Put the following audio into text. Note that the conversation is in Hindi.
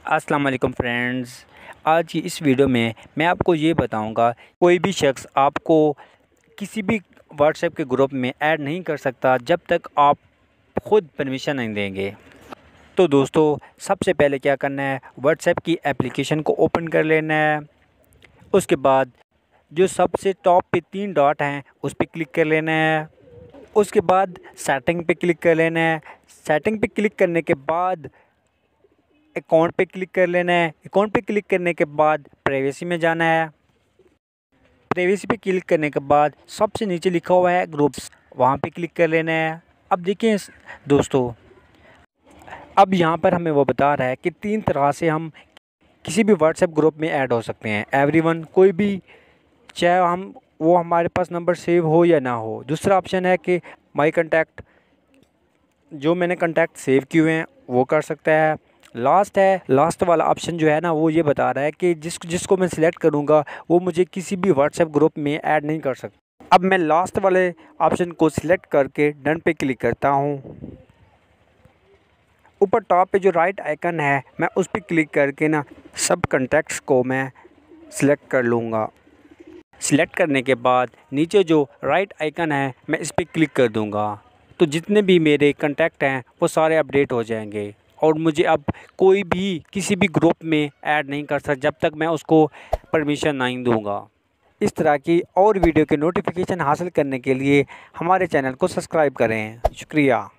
अस्सलाम वालेकुम फ्रेंड्स। आज की इस वीडियो में मैं आपको ये बताऊंगा, कोई भी शख्स आपको किसी भी व्हाट्सएप के ग्रुप में ऐड नहीं कर सकता जब तक आप ख़ुद परमिशन नहीं देंगे। तो दोस्तों, सबसे पहले क्या करना है, व्हाट्सएप की एप्लीकेशन को ओपन कर लेना है। उसके बाद जो सबसे टॉप पे 3 डॉट हैं उस पर क्लिक कर लेना है। उसके बाद सेटिंग पे क्लिक कर लेना है। सेटिंग पे क्लिक करने के बाद अकाउंट पे क्लिक कर लेना है। अकाउंट पे क्लिक करने के बाद प्राइवेसी में जाना है। प्राइवेसी पे क्लिक करने के बाद सबसे नीचे लिखा हुआ है ग्रुप्स, वहाँ पे क्लिक कर लेना है। अब देखिए दोस्तों, अब यहाँ पर हमें वो बता रहा है कि 3 तरह से हम किसी भी व्हाट्सएप ग्रुप में ऐड हो सकते हैं। एवरीवन, कोई भी, चाहे वो हमारे पास नंबर सेव हो या ना हो। दूसरा ऑप्शन है कि माई कॉन्टैक्ट, जो मैंने कॉन्टैक्ट सेव किए हुए हैं वो कर सकता है। लास्ट वाला ऑप्शन जो है ना, वो ये बता रहा है कि जिसको मैं सिलेक्ट करूँगा वो मुझे किसी भी व्हाट्सएप ग्रुप में ऐड नहीं कर सकता। अब मैं लास्ट वाले ऑप्शन को सिलेक्ट करके डन पे क्लिक करता हूँ। ऊपर टॉप पे जो राइट आइकन है, मैं उस पर क्लिक करके ना सब कॉन्टैक्ट्स को मैं सिलेक्ट कर लूँगा। सिलेक्ट करने के बाद नीचे जो राइट आइकन है, मैं इस पर क्लिक कर दूँगा। तो जितने भी मेरे कॉन्टैक्ट हैं वो सारे अपडेट हो जाएंगे और मुझे अब कोई भी किसी भी ग्रुप में ऐड नहीं कर सकता जब तक मैं उसको परमिशन नहीं दूंगा। इस तरह की और वीडियो के नोटिफिकेशन हासिल करने के लिए हमारे चैनल को सब्सक्राइब करें। शुक्रिया।